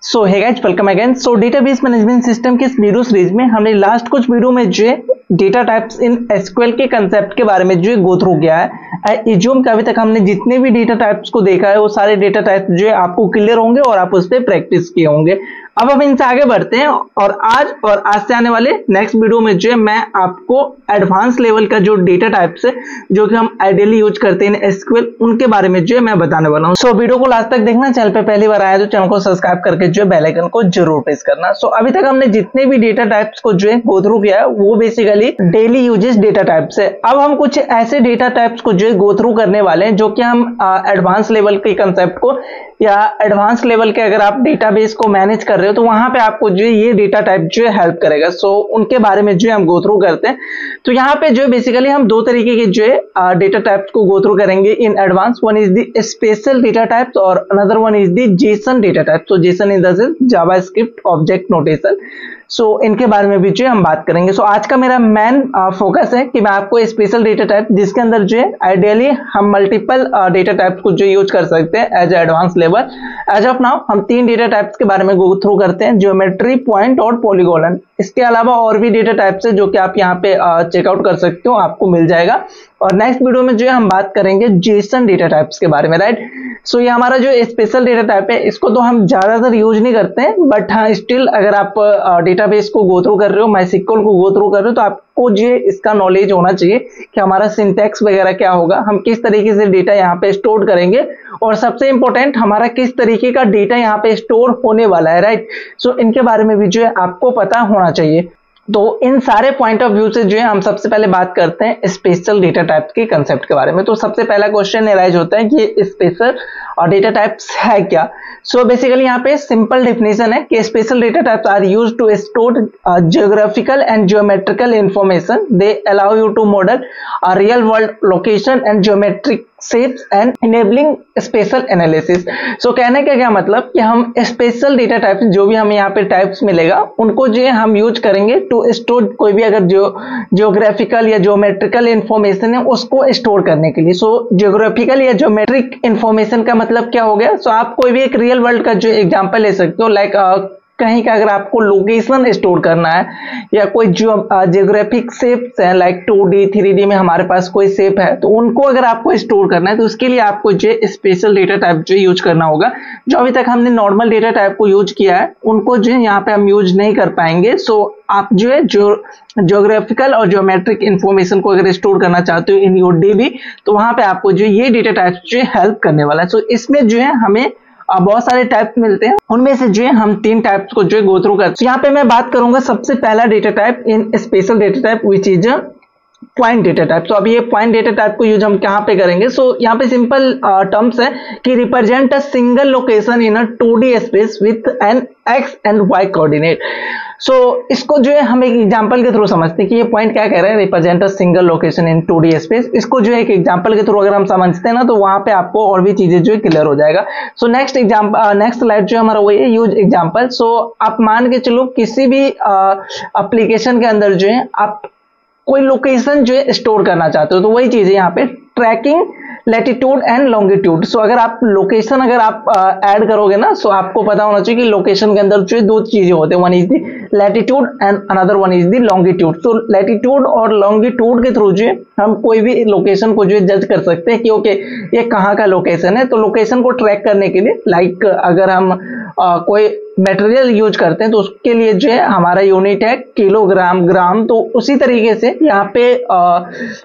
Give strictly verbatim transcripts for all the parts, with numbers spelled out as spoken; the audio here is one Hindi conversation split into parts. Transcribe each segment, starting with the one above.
सो hey guys, welcome again. So database management system के इस वीडियो सीरीज में हमने लास्ट कुछ वीडियो में जो है डेटा टाइप्स इन एसक्यूएल के कंसेप्ट के बारे में जो है गो थ्रू किया है। इज्यूम का अभी तक हमने जितने भी डेटा टाइप्स को देखा है वो सारे डेटा टाइप्स जो है आपको क्लियर होंगे और आप उस पर प्रैक्टिस किए होंगे। अब हम इनसे आगे बढ़ते हैं और आज और आज से आने वाले नेक्स्ट वीडियो में जो है मैं आपको एडवांस लेवल का जो डेटा टाइप्स है जो कि हम आइडियली यूज करते हैं एसक्यूएल, उनके बारे में जो है मैं बताने वाला हूं। सो so, वीडियो को लास्ट तक देखना। चैनल पे पहली बार आया तो चैनल को सब्सक्राइब करके जो है बेल आइकन को जरूर प्रेस करना। सो so, अभी तक हमने जितने भी डेटा टाइप्स को जो है गो थ्रू किया है वो basically daily uses data types है। अब हम कुछ ऐसे डेटा टाइप्स को जो है गो थ्रू करने वाले हैं जो कि हम एडवांस लेवल के कंसेप्ट को या एडवांस लेवल के अगर आप डेटाबेस को मैनेज कर रहे हो तो वहां पे आपको जो ये डेटा टाइप जो है हेल्प करेगा। सो so, उनके बारे में जो हम गो थ्रू करते हैं। तो यहाँ पे जो बेसिकली हम दो तरीके के जो है डेटा टाइप्स को गो थ्रू करेंगे in advance. One is the spatial data types और another one is the JSON data type. So JSON in the sense JavaScript object notation. So so, इनके बारे में भी जो हम बात करेंगे। सो so, आज का मेरा मेन फोकस है कि मैं आपको स्पेशल डेटा टाइप जिसके अंदर जो है आइडियली हम मल्टीपल डेटा टाइप्स को जो यूज कर सकते हैं as advance level. As of now हम तीन डेटा टाइप्स के बारे में गो थ्रू करते हैं, ज्योमेट्री, पॉइंट और पॉलीगोन। इसके अलावा और भी डेटा टाइप्स है जो कि आप यहाँ पे चेकआउट कर सकते हो, आपको मिल जाएगा। और नेक्स्ट वीडियो में जो है हम बात करेंगे जेसन डेटा टाइप्स के बारे में, राइट। सो so, ये हमारा जो स्पेशल डेटा टाइप है इसको तो हम ज्यादातर यूज नहीं करते हैं, बट हाँ स्टिल अगर आप डेटाबेस को गो थ्रू कर रहे हो, माइस्क्यूएल को गो थ्रू कर रहे हो तो आपको जो इसका नॉलेज होना चाहिए कि हमारा सिंटैक्स वगैरह क्या होगा, हम किस तरीके से डेटा यहाँ पे स्टोर करेंगे और सबसे इंपॉर्टेंट हमारा किस तरीके का डेटा यहाँ पे स्टोर होने वाला है, राइट। सो so, इनके बारे में भी जो है आपको पता होना चाहिए। तो इन सारे पॉइंट ऑफ व्यू से जो है हम सबसे पहले बात करते हैं स्पेशल डेटा टाइप्स के कंसेप्ट के बारे में। तो सबसे पहला क्वेश्चन एराइज होता है कि ये स्पेशल और डेटा टाइप्स है क्या। सो बेसिकली यहाँ पे सिंपल डेफिनेशन है कि spatial data types are used to store geographical and geometrical information. They allow you to model a real world location and geometric shapes and enabling spatial analysis. So कहने का क्या मतलब कि हम स्पेशल डेटा टाइप्स जो भी हमें यहाँ पे टाइप्स मिलेगा उनको जो है हम यूज करेंगे टू स्टोर कोई भी अगर जो जियोग्राफिकल या ज्योमेट्रिकल इंफॉर्मेशन है उसको स्टोर करने के लिए। सो जियोग्राफिकल या ज्योमेट्रिक इंफॉर्मेशन का मतलब क्या हो गया। सो so, आप कोई भी एक रियल वर्ल्ड का जो एग्जांपल ले सकते हो, लाइक like, uh, कहीं का अगर आपको लोकेशन स्टोर करना है या कोई जो जियोग्राफिक शेप्स है like two D three D में हमारे पास कोई शेप है तो उनको अगर आपको स्टोर करना है तो उसके लिए आपको जो स्पेशल डेटा टाइप जो यूज करना होगा। जो अभी तक हमने नॉर्मल डेटा टाइप को यूज किया है उनको जो यहाँ पे हम यूज नहीं कर पाएंगे। सो आप जो है जो ज्योग्राफिकल और ज्योमेट्रिक इंफॉर्मेशन को अगर स्टोर करना चाहते हो इन योर डीबी तो वहां पे आपको जो ये डेटा टाइप जो हेल्प करने वाला है। सो इसमें जो है हमें अब बहुत सारे टाइप मिलते हैं, उनमें से जो है हम तीन टाइप्स को जो है गो थ्रू करते हैं। यहाँ पे मैं बात करूंगा सबसे पहला data type in spatial data type which is point data type. तो अभी ये पॉइंट डेटा टाइप को यूज हम कहाँ पे करेंगे। सो so, यहाँ पे सिंपल टर्म्स है कि represent a single location in a two D space with an X and Y coordinate. So इसको जो है हम एक एग्जांपल के थ्रू समझते हैं कि ये पॉइंट क्या कह रहे हैं, represent a single location in two D space. इसको जो है एक एग्जांपल के थ्रू अगर हम समझते हैं ना तो वहां पे आपको और भी चीजें जो है क्लियर हो जाएगा। So next example next slide जो हमारा वही है यूज एग्जांपल। सो आप मान के चलो किसी भी एप्लीकेशन के अंदर जो है आप कोई लोकेशन जो है स्टोर करना चाहते हो तो वही चीज है यहाँ पे tracking latitude and longitude. So अगर आप लोकेशन अगर आप ऐड uh, करोगे ना सो आपको पता होना चाहिए कि लोकेशन के अंदर जो है दो चीजें होते हैं, one is the latitude and another one is the longitude. So latitude और लॉन्गिट्यूड के थ्रू जो है हम कोई भी लोकेशन को जो है जज कर सकते हैं कि ओके ये कहाँ का लोकेशन है। तो लोकेशन को ट्रैक करने के लिए लाइक अगर हम uh, कोई मटेरियल यूज करते हैं तो उसके लिए जो है हमारा यूनिट है किलोग्राम, ग्राम। तो उसी तरीके से यहाँ पे uh,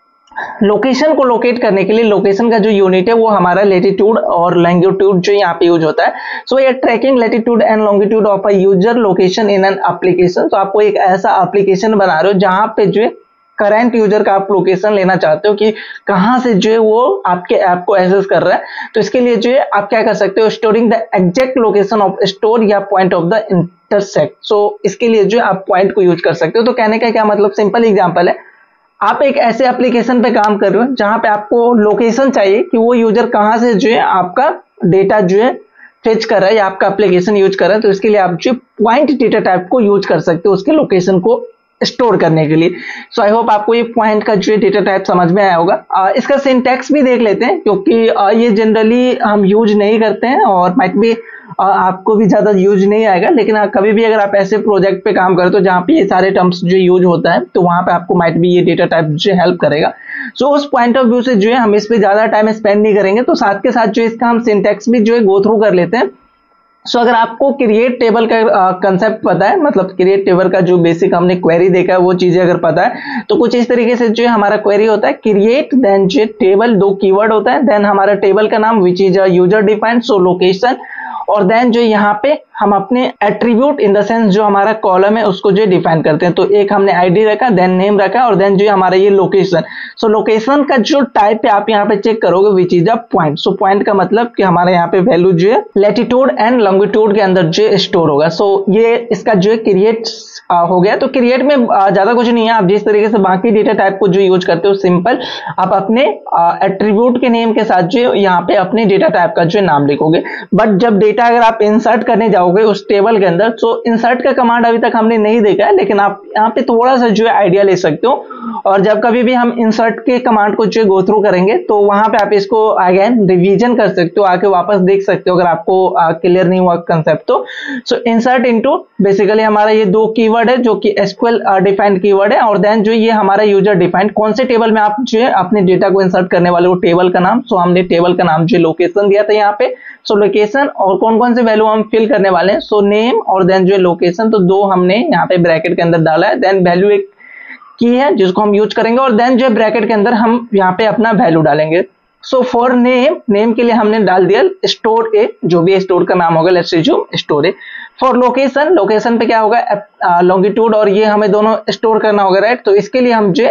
लोकेशन को लोकेट करने के लिए लोकेशन का जो यूनिट है वो हमारा लेटीट्यूड और लॉन्गिट्यूड जो यहाँ पे यूज होता है। सो ये tracking latitude and longitude of a user location in an application. तो आपको एक ऐसा एप्लीकेशन बना रहे हो जहां पे जो है करंट यूजर का आप लोकेशन लेना चाहते हो कि कहां से जो है वो आपके ऐप को एक्सेस कर रहा है। तो इसके लिए जो है आप क्या कर सकते हो, storing the exact location of store या point of the intersect. So इसके लिए जो है आप पॉइंट को यूज कर सकते हो। तो कहने का क्या मतलब, सिंपल एग्जांपल है, आप एक ऐसे एप्लीकेशन पे काम कर रहे हो जहां पे आपको लोकेशन चाहिए कि वो यूजर कहां से जो है आपका डेटा जो है फेच कर रहा है या आपका एप्लीकेशन यूज कर रहा है। तो इसके लिए आप जो पॉइंट डेटा टाइप को यूज कर सकते हो उसके लोकेशन को स्टोर करने के लिए। सो आई होप आपको ये पॉइंट का जो डेटा टाइप समझ में आया होगा। आ, इसका सिंटैक्स भी देख लेते हैं क्योंकि आ, ये जनरली हम यूज नहीं करते हैं और माइट भी आपको भी ज्यादा यूज नहीं आएगा, लेकिन कभी भी अगर आप ऐसे प्रोजेक्ट पे काम करते हो जहाँ पे ये सारे टर्म्स जो यूज होता है तो वहां पे आपको माइट भी ये डेटा टाइप जो हेल्प करेगा। सो so, उस पॉइंट ऑफ व्यू से जो है हम इस पे ज्यादा टाइम स्पेंड नहीं करेंगे, तो साथ के साथ जो इसका हम सिंटैक्स भी जो है गो थ्रू कर लेते हैं। सो so, अगर आपको क्रिएट टेबल का कंसेप्ट पता है, मतलब क्रिएट टेबल का जो बेसिक हमने क्वेरी देखा है वो चीजें अगर पता है, तो कुछ इस तरीके से जो हमारा क्वेरी होता है क्रिएट देन जो टेबल, दो कीवर्ड होता है, देन हमारा टेबल का नाम which is a user defined, so location, और देन जो यहाँ पे हम अपने एट्रीब्यूट इन द सेंस जो हमारा कॉलम है उसको जो डिफाइन करते हैं। तो एक हमने आईडी रखा, देन नेम रखा, और देन जो हमारा ये लोकेशन। सो लोकेशन का जो टाइप है आप यहाँ पे चेक करोगे which is a point. So point का मतलब कि हमारे यहाँ पे वैल्यू जो है लैटिट्यूड एंड लॉन्गिट्यूड के अंदर जो स्टोर होगा। सो so, ये इसका जो है क्रिएट हो गया। तो क्रिएट में ज्यादा कुछ नहीं है, आप जिस तरीके से बाकी डेटा टाइप को जो यूज करते हो सिंपल आप अपने एट्रीब्यूट के नेम के साथ जो यहाँ पे अपने डेटा टाइप का जो नाम लिखोगे। बट जब डेटा अगर आप इंसर्ट करने जाओगे उस टेबल के अंदर, तो इंसर्ट का कमांड अभी तक हमने नहीं देखा है, लेकिन आप यहाँ पे थोड़ा सा जो है आइडिया ले सकते हो। और जब कभी भी हम इंसर्ट के कमांड को जो गो थ्रू करेंगे तो वहां पे आप इसको अगेन रिवीजन कर सकते हो, आके वापस देख सकते हो अगर आपको क्लियर नहीं हुआ कंसेप्ट तो। सो इंसर्ट इनटू बेसिकली हमारा ये दो कीवर्ड है जो कि एसक्यूएल डिफाइंड कीवर्ड है, और देन जो ये हमारा यूजर डिफाइंड, कौन से टेबल में आप जो है अपने डेटा को इंसर्ट करने वाले वो टेबल का नाम। सो हमने टेबल का नाम जो लोकेशन दिया था यहाँ पे। सो लोकेशन और कौन कौन से वैल्यू हम फिल करने वाले हैं, सो नेम और देन जो लोकेशन, तो दो हमने यहाँ पे ब्रैकेट के अंदर डाला है। देन वैल्यू एक की है जिसको हम यूज करेंगे, और देन जो ब्रैकेट के अंदर हम यहाँ पे अपना वैल्यू डालेंगे। सो फॉर नेम, नेम के लिए हमने डाल दिया स्टोर ए, जो भी स्टोर का नाम होगा, let's assume store A. For location, location पे क्या होगा लॉन्गिट्यूड, और ये हमें दोनों स्टोर करना होगा, राइट। तो इसके लिए हम जो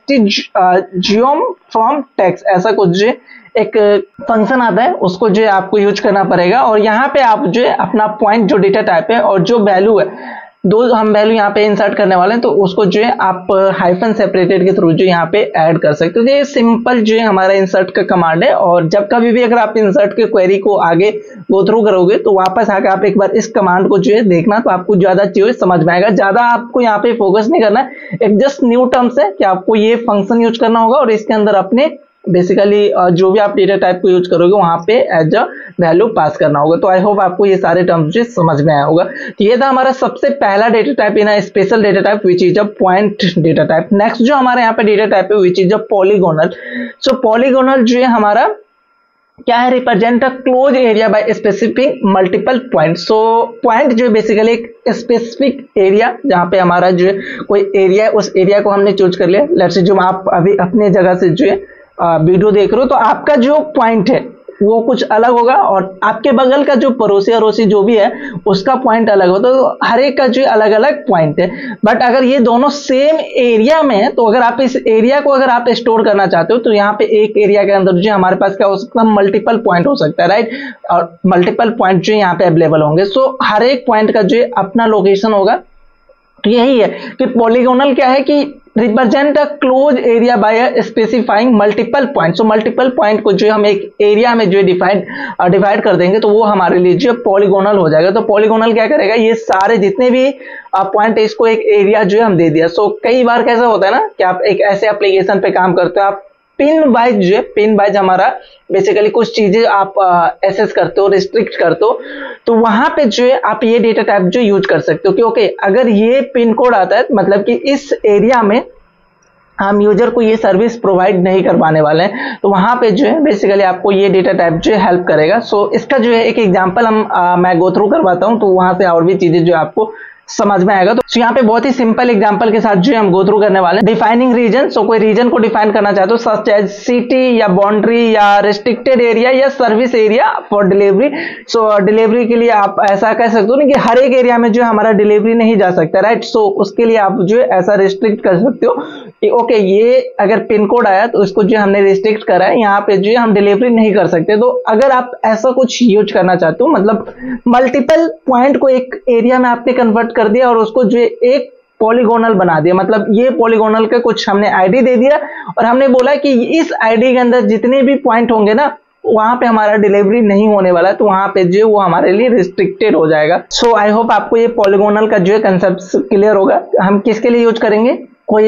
एसटीजियोम फ्रॉम टेक्स्ट ऐसा कुछ जो एक फंक्शन आता है उसको जो आपको यूज करना पड़ेगा। और यहाँ पे आप जो अपना पॉइंट जो डेटा टाइप है और जो वैल्यू है, दो हम वैल्यू यहाँ पे इंसर्ट करने वाले हैं, तो उसको जो है आप हाइफन सेपरेटेड के थ्रू जो यहाँ पे ऐड कर सकते हो। तो ये सिंपल जो है हमारा इंसर्ट का कमांड है। और जब कभी भी अगर आप इंसर्ट के क्वेरी को आगे गो थ्रू करोगे तो वापस आकर आप एक बार इस कमांड को जो है देखना, तो आपको ज्यादा चीजें समझ में आएगा। ज्यादा आपको यहाँ पे फोकस नहीं करना है, एक जस्ट न्यू टर्म्स है कि आपको ये फंक्शन यूज करना होगा और इसके अंदर अपने बेसिकली जो भी आप डेटा टाइप को यूज करोगे वहां पे एज अ वैल्यू पास करना होगा। तो आई होप आपको ये सारे टर्म्स जो समझ में आया होगा। तो ये था हमारा सबसे पहला data type in spatial data type which is a point data type. Next जो हमारे यहाँ पे डेटा टाइप है which is a polygonal. So polygonal जो है हमारा क्या है, represent a close area by specific multiple point. So point जो बेसिकली एक स्पेसिफिक एरिया जहां पे हमारा जो है कोई एरिया है, उस एरिया को हमने चूज कर लिया। लेट्स जो आप अभी अपने जगह से जो है वीडियो देख रहे हो, तो आपका जो पॉइंट है वो कुछ अलग होगा और आपके बगल का जो पड़ोसी अड़ोसी जो भी है उसका पॉइंट अलग होता है। तो हर एक का जो अलग अलग पॉइंट है। बट अगर ये दोनों सेम एरिया में है तो अगर आप इस एरिया को अगर आप स्टोर करना चाहते हो तो यहाँ पे एक एरिया के अंदर जो हमारे पास क्या हो सकता है, मल्टीपल पॉइंट हो सकता है, राइट। और मल्टीपल पॉइंट जो यहाँ पे अवेलेबल होंगे। सो हर एक पॉइंट का जो अपना लोकेशन होगा। तो यही है कि पॉलीगोनल क्या है कि represent a close area by a specifying multiple point. So multiple point को जो हम एक एरिया में जो डिवाइड डिवाइड कर देंगे तो वो हमारे लिए जो पॉलीगोनल हो जाएगा। तो पॉलीगोनल क्या करेगा, ये सारे जितने भी पॉइंट है इसको एक एरिया जो है हम दे दिया। सो कई बार कैसा होता है ना कि आप एक ऐसे एप्लीकेशन पे काम करते हो, आप पिन वाइज जो है, पिन वाइज हमारा बेसिकली कुछ चीजें आप एसेस करते हो, रिस्ट्रिक्ट करते हो, तो वहां पे जो है आप ये डेटा टाइप जो यूज कर सकते हो कि ओके अगर ये पिन कोड आता है मतलब कि इस एरिया में हम यूजर को ये सर्विस प्रोवाइड नहीं कर पाने वाले हैं, तो वहां पे जो है बेसिकली आपको ये डेटा टाइप जो है हेल्प करेगा। सो इसका जो है एक एग्जांपल हम आ, मैं गो थ्रू करवाता हूं, तो वहां से और भी चीजें जो आपको समझ में आएगा। तो यहाँ पे बहुत ही सिंपल एग्जांपल के साथ जो हम गो थ्रू करने वाले हैं। डिफाइनिंग रीजन, सो कोई रीजन को डिफाइन करना चाहते हो सच एज सिटी या बाउंड्री या रिस्ट्रिक्टेड एरिया या service area for delivery. So delivery के लिए आप ऐसा कह सकते हो ना कि हर एक एरिया में जो हमारा डिलीवरी नहीं जा सकता, राइट। सो उसके लिए आप जो है ऐसा रिस्ट्रिक्ट कर सकते हो कि ओके ये अगर पिन कोड आया तो उसको जो हमने रिस्ट्रिक्ट करा है, यहाँ पे जो है हम डिलीवरी नहीं कर सकते। तो अगर आप ऐसा कुछ यूज करना चाहते हो, मतलब मल्टीपल पॉइंट को एक एरिया में आपने कन्वर्ट कर दिया और उसको जो एक पॉलीगोनल बना दिया, मतलब ये पॉलीगोनल का कुछ हमने आईडी दे दिया और हमने बोला कि इस आईडी के अंदर जितने भी पॉइंट होंगे ना वहां पे हमारा डिलीवरी नहीं होने वाला है, तो वहां पे जो वो हमारे लिए रिस्ट्रिक्टेड हो जाएगा। सो आई होप आपको ये पॉलीगोनल का जो है कंसेप्ट क्लियर होगा। हम किसके लिए यूज करेंगे, कोई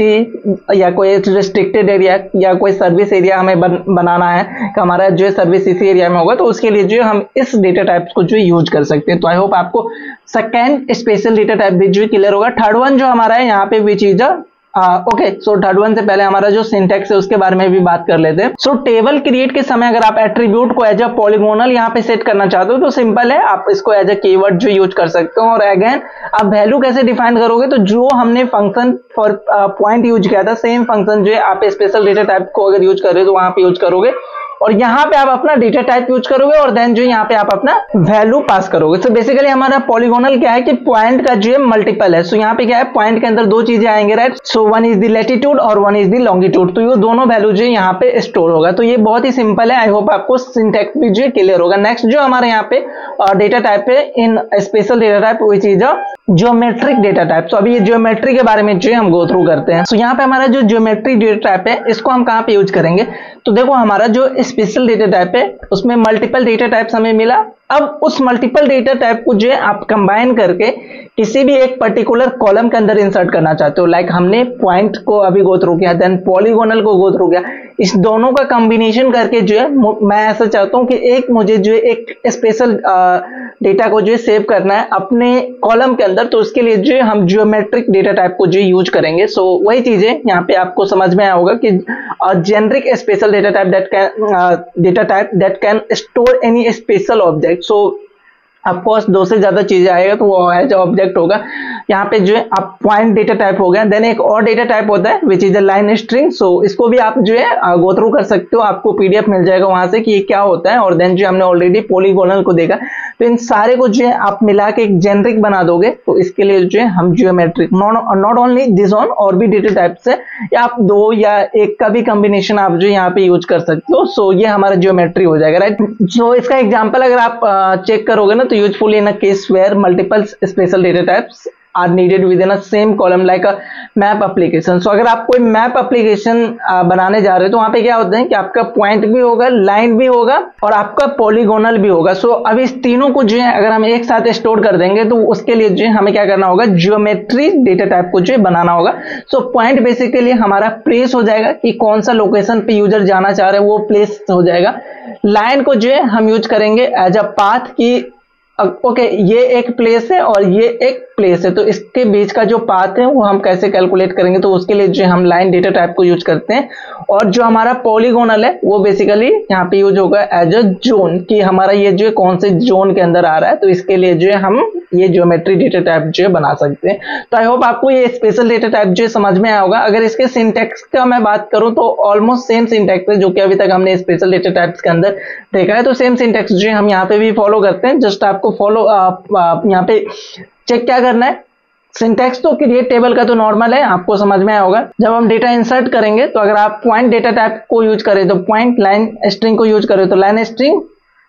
सिटी या कोई रिस्ट्रिक्टेड एरिया या कोई सर्विस एरिया हमें बन, बनाना है कि हमारा जो है सर्विस इसी एरिया में होगा, तो उसके लिए जो हम इस डेटा टाइप्स को जो यूज कर सकते हैं। तो आई होप आपको सेकेंड स्पेशल डेटा टाइप भी जो क्लियर होगा। थर्ड वन जो हमारा है यहाँ पे which is a okay, so third one से पहले हमारा जो सिंटैक्स है उसके बारे में भी बात कर लेते हैं। सो टेबल क्रिएट के समय अगर आप एट्रीब्यूट को एज अ पॉलीगोनल यहाँ पे सेट करना चाहते हो तो सिंपल है, आप इसको एज अ कीवर्ड जो यूज कर सकते हो। और अगेन आप वैल्यू कैसे डिफाइन करोगे, तो जो हमने फंक्शन फॉर पॉइंट यूज किया था सेम फंक्शन जो है आप स्पेशल डेटा टाइप को अगर यूज कर रहे हो तो वहां पे यूज करोगे, और यहाँ पे आप अपना डेटा टाइप यूज करोगे और देन जो यहाँ पे आप अपना वैल्यू पास करोगे। सो बेसिकली हमारा पॉलीगोनल क्या है कि पॉइंट का जो है मल्टीपल है। सो यहाँ पे क्या है, पॉइंट के अंदर दो चीजें आएंगे, right. So one is the latitude और वन इज द लॉन्गिट्यूड, तो ये दोनों वैल्यू जो है यहाँ पे स्टोर होगा। तो ये बहुत ही सिंपल है, आई होप आपको सिंटैक्स भी जो है क्लियर होगा। नेक्स्ट जो हमारे यहाँ पे डेटा टाइप है in spatial data type which is a geometric data type. तो अभी ये ज्योमेट्री के बारे में जो है हम गो थ्रू करते हैं। सो यहाँ पे हमारा जो ज्योमेट्रिक डेटा टाइप है इसको हम कहाँ पे यूज करेंगे, तो देखो हमारा जो स्पेशल डेटा टाइप है उसमें मल्टीपल डेटा टाइप्स हमें मिला। अब उस मल्टीपल डेटा टाइप को जो है आप कंबाइन करके किसी भी एक पर्टिकुलर कॉलम के अंदर इंसर्ट करना चाहते हो। लाइक हमने पॉइंट को अभी गो थ्रू किया, देन पॉलीगोनल को गो थ्रू किया, इस दोनों का कॉम्बिनेशन करके जो है मैं ऐसा चाहता हूं कि एक मुझे जो है एक स्पेशल डेटा को जो है सेव करना है अपने कॉलम के अंदर, तो उसके लिए जो है हम ज्योमेट्रिक डेटा टाइप को जो यूज करेंगे। सो so, वही चीजें यहाँ पे आपको समझ में आया होगा कि generic spatial data type that can data type that can store any spatial object. So of course दो से ज्यादा चीजें आएगा तो वो एज ऑब्जेक्ट होगा। यहाँ पे जो है आप पॉइंट डेटा टाइप हो गया, देन एक और डेटा टाइप होता है which is a line string. So इसको भी आप जो है गो थ्रू कर सकते हो, आपको पीडीएफ मिल जाएगा वहां से कि ये क्या होता है। और देन जो हमने ऑलरेडी पॉलीगोनल को देखा, तो इन सारे को जो है आप मिला के एक जेनरिक बना दोगे, तो इसके लिए जो है हम geometric not only this one और भी डेटा टाइप्स है, या आप दो या एक का भी कॉम्बिनेशन आप जो यहाँ पे यूज कर सकते हो। सो ये हमारा जियोमेट्री हो जाएगा, राइट। सो इसका एग्जाम्पल अगर आप चेक करोगे ना, तो useful in a case where multiple special data types are needed within a same column like a map application। so अगर आप कोई मैप एप्लीकेशन बनाने जा रहे हो तो वहां पे क्या होता है कि आपका पॉइंट भी होगा, लाइन भी होगा और आपका पॉलीगोनल भी होगा। सो so, अब इस तीनों को जो है अगर हम एक साथ स्टोर कर देंगे तो उसके लिए जो है हमें क्या करना होगा, ज्योमेट्री डेटा टाइप को जो है बनाना होगा। सो so, पॉइंट बेसिकली हमारा प्लेस हो जाएगा कि कौन सा लोकेशन पे यूजर जाना चाह रहे हैं, वो प्लेस हो जाएगा। लाइन को जो है हम यूज करेंगे एज अ पाथ की ओके okay, ये एक प्लेस है और ये एक प्लेस है, तो इसके बीच का जो पाथ है वो हम कैसे कैलकुलेट करेंगे, तो उसके लिए जो हम लाइन डेटा टाइप को यूज करते हैं। और जो हमारा पॉलीगोनल है वो बेसिकली यहाँ पे यूज होगा एज अ जोन, कि हमारा ये जो है कौन से जोन के अंदर आ रहा है, तो इसके लिए जो है हम ये ज्योमेट्री डेटा टाइप जो है बना सकते हैं। तो आई होप आपको ये स्पेशल डेटा टाइप जो है समझ में आया होगा। अगर इसके सिंटैक्स का मैं बात करूं तो ऑलमोस्ट सेम सिंटैक्स है जो कि अभी तक हमने स्पेशल डेटा टाइप्स के अंदर देखा है, तो सेम सिंटैक्स जो है हम यहाँ पे भी फॉलो करते हैं। जस्ट आपको फॉलो आप, आप यहाँ पे चेक क्या करना है, सिंटैक्स तो क्रिएट टेबल का तो नॉर्मल है, आपको समझ में आया होगा। जब हम डेटा इंसर्ट करेंगे तो अगर आप पॉइंट डेटा टाइप को यूज करें तो पॉइंट, लाइन स्ट्रिंग को यूज करें तो लाइन स्ट्रिंग,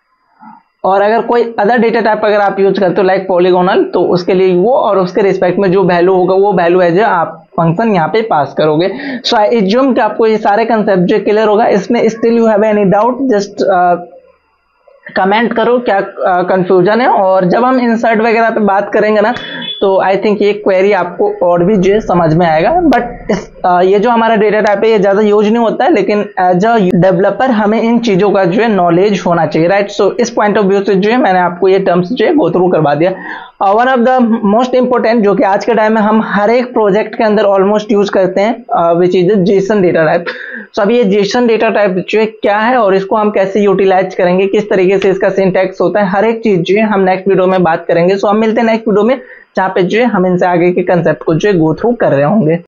और अगर कोई अदर डेटा टाइप अगर आप यूज करते हो लाइक पॉलीगोनल तो उसके लिए वो, और उसके रिस्पेक्ट में जो वैल्यू होगा वो वैल्यू है जो आप फंक्शन यहाँ पे पास करोगे। सो आई एज्यूम कि आपको ये सारे कंसेप्ट जो क्लियर होगा। इसमें still you have any doubt just comment करो क्या कंफ्यूजन है, और जब हम इंसर्ट वगैरह पे बात करेंगे ना तो आई थिंक ये क्वेरी आपको और भी जो समझ में आएगा। बट इस, आ, ये जो हमारा डेटा टाइप है ये ज्यादा यूज नहीं होता है, लेकिन एज अ डेवलपर हमें इन चीजों का जो है नॉलेज होना चाहिए, राइट। सो इस पॉइंट ऑफ व्यू से जो है मैंने आपको ये टर्म्स जो है गो थ्रू करवा दिया। One of the most important जो कि आज के टाइम में हम हर एक प्रोजेक्ट के अंदर ऑलमोस्ट यूज करते हैं which is JSON data type. So अब ये जेसन डेटा टाइप जो है क्या है और इसको हम कैसे यूटिलाइज करेंगे, किस तरीके से इसका सिंटैक्स होता है, हर एक चीज जो है हम नेक्स्ट वीडियो में बात करेंगे। सो हम मिलते हैं नेक्स्ट वीडियो में जहाँ पे जो है हम इनसे आगे के कंसेप्ट को जो है गो थ्रू कर रहे होंगे।